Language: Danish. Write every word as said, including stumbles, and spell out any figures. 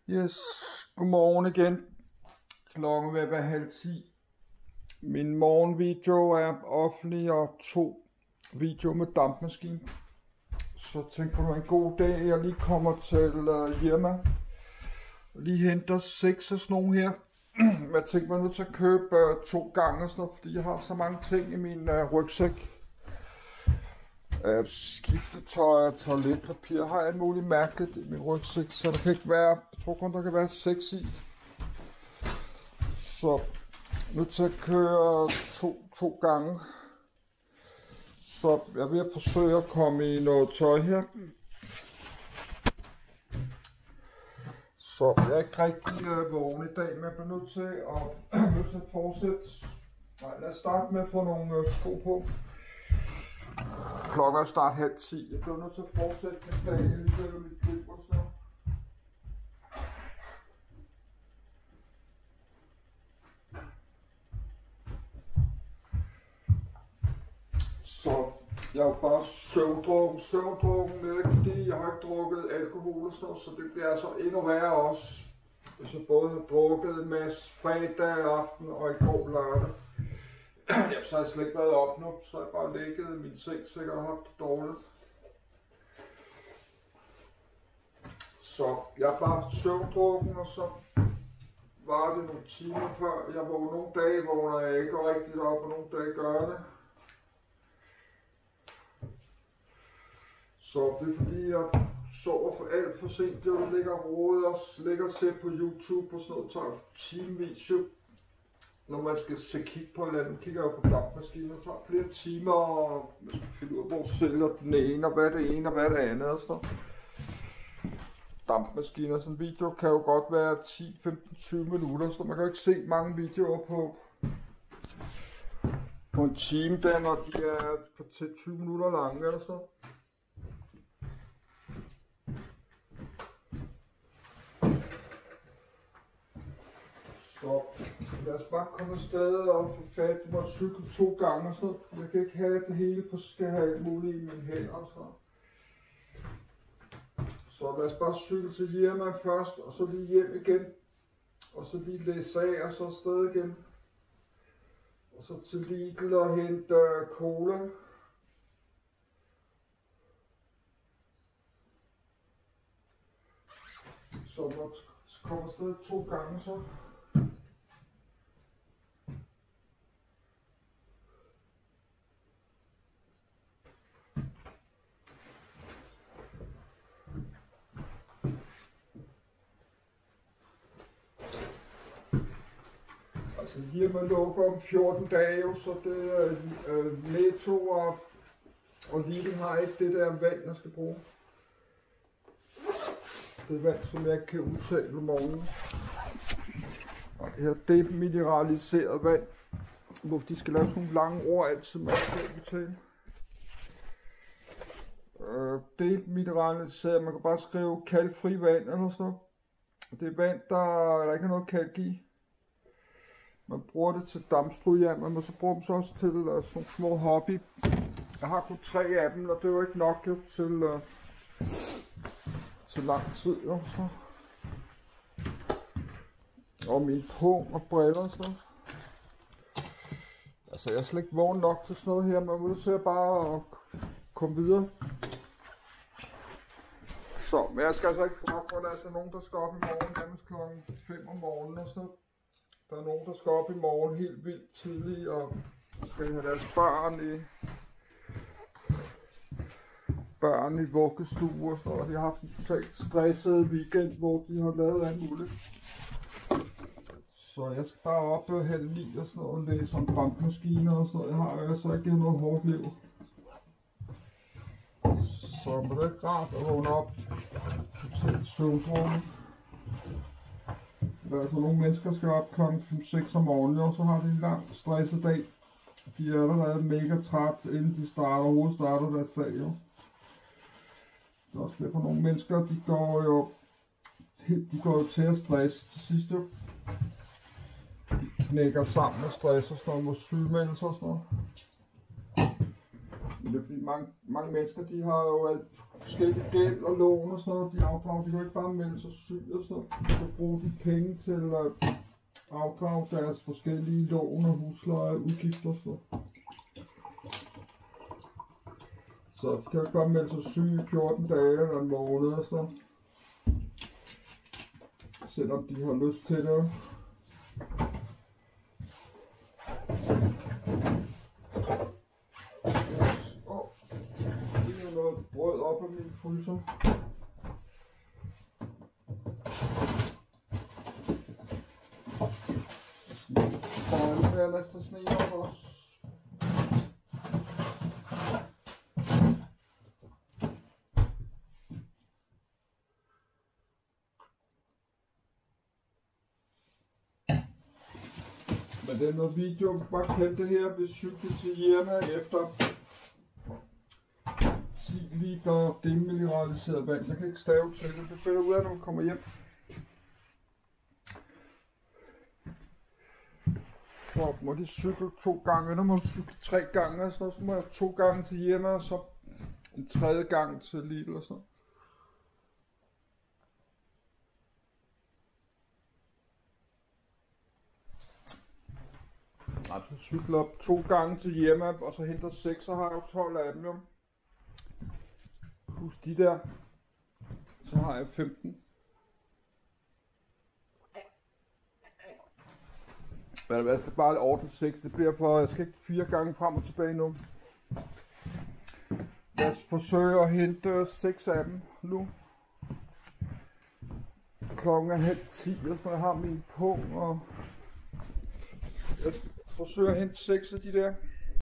Yes, godmorgen igen. Klokken vil være halv ti. Min morgenvideo er offentlig og to video med dampmaskine. Så tænk på en god dag. Jeg lige kommer til uh, Irma. Lige henter seks af sådan nogle her. Jeg tænkte mig nu til at købe uh, to gange og sådan noget, fordi jeg har så mange ting i min uh, rygsæk. Uh, skiftetøj og toiletpapir har alt muligt mærkeligt i min rygsæk, så der kan ikke være, jeg tror kun der kan være seks i. Så nu til at køre to, to gange. Så jeg vil forsøge at komme i noget tøj her. Så jeg er ikke rigtig øh, vågen i dag, men jeg bliver nødt til at, nødt til at fortsætte. Nej, lad os starte med at få nogle øh, sko på. Klokken er start halv ti. Jeg bliver nødt til at fortsætte med dagen, jeg lige sætter mit klip og så. Så jeg er jo bare søvndrukken, søvndrukken, det er ikke fordi jeg har ikke drukket alkohol og sådan noget, så det bliver altså endnu værre også. Hvis jeg både har drukket en masse fredag aften og i går lørdag. Jamen, så har jeg slet ikke været op nu, så har jeg bare ligget i min seng, sikkert haft det dårligt. Så jeg er bare søvndrukken, og så var det nogle timer før. Jeg vågner nogle dage, vågner jeg ikke rigtigt op, og nogle dage gør det. Så det er fordi, jeg sover for alt for sent. Jeg ligger og roder og ligger og ser på YouTube og sådan noget, tager timevis jo. Når man skal se kigge på et eller andet, kigger jeg på dampmaskinen og tager flere timer, og man skal finde ud af, hvor sælger den ene, og hvad det ene, og hvad det andet og så. Dampmaskiner, sådan en video kan jo godt være ti, femten, tyve minutter, så man kan jo ikke se mange videoer på, på en time, der når de er på til tyve minutter lange eller så. Så lad os bare komme afsted og få fat i mig cykle to gange og så. Jeg kan ikke have det hele på, skal have alt muligt i mine hænder og så. Så lad os bare cykle til Irma først, og så lige hjem igen. Og så lige læse af, og så afsted igen. Og så til Lidl og hente cola. Så må komme afsted to gange så. Altså Irma lukker om fjorten dage, så det er øh, Netto og, og Lidl har ikke det der vand, jeg skal bruge. Det er vand, som jeg kan udtale om morgenen. Og det her, det er mineraliseret vand, hvor de skal lave sådan nogle lange ord altid, man kan udtale. Øh, det er mineraliseret, man kan bare skrive kalkfri vand eller så. Det er vand, der, der ikke er noget kalk i. Man bruger det til dampstrygejern, man må så bruge dem så også til uh, sådan små hobby. Jeg har kun tre af dem, og det er jo ikke nok jo, til, uh, til lang tid. Jo, så. Og min pung og briller og sådan. Altså jeg er slet ikke vågen nok til sådan noget her, man må se bare at komme videre. Så, men jeg skal altså ikke fra, for der er altså nogen, der skal op i morgen, nærmest klokken fem om morgenen og sådan noget. Der er nogen, der skal op i morgen helt vildt tidligt og skal have deres børn i, børn i vuggestue og sådan noget. De har haft en totalt stresset weekend, hvor de har lavet alt muligt. Så jeg skal bare op og halv ni og sådan noget og læse om dampmaskiner og sådan noget. Jeg har jo altså ikke noget hårdt liv. Så det er ikke rart at vågne op totalt søvndrukken. Altså nogle mennesker skal op klokken fem seks om morgenen, og så har de en lang stresset dag. De er allerede mega træt, inden de starter, overhovedet starter deres dag. Jo. Det er også derfor nogle mennesker, de går jo, de går jo til at stresse til sidst jo. De knækker sammen og stresser sådan noget mod sygemeldelser og sådan noget. Men det er fordi mange, mange mennesker, de har jo alt forskellige gæld og lån og sådan noget, de afdrager, de kan jo ikke bare melde sig syg og sådan noget. De kan bruge de penge til at afdrage deres forskellige lån og husleje, udgifter og sådan noget. Så de kan jo ikke bare melde sig syg i fjorten dage eller en måned og sådan noget. Selvom de har lyst til det. Noget brød op af min fryser. Og nu vil jeg lade sne op også. Men det er noget video, bare kald det her, hvis cykle til Irma efter ti liter demineraliseret vand. Jeg kan ikke stave til det, det finder ud af, når man kommer hjem. Så må de cykle to gange, når man cykle tre gange, og så må jeg to gange til hjemme, og så en tredje gang til Lidl og sådan. Altså cykler op to gange til hjemme, og så henter seks, og har jeg tolv af dem jo. Plus de der, så har jeg femten. Men altså, det er bare over til seks, det bliver for, jeg skal ikke fire gange frem og tilbage nu. Lad os forsøge at hente seks af dem nu. Klokken er halv ti, så jeg har min pung, og jeg forsøger at hente seks af de der.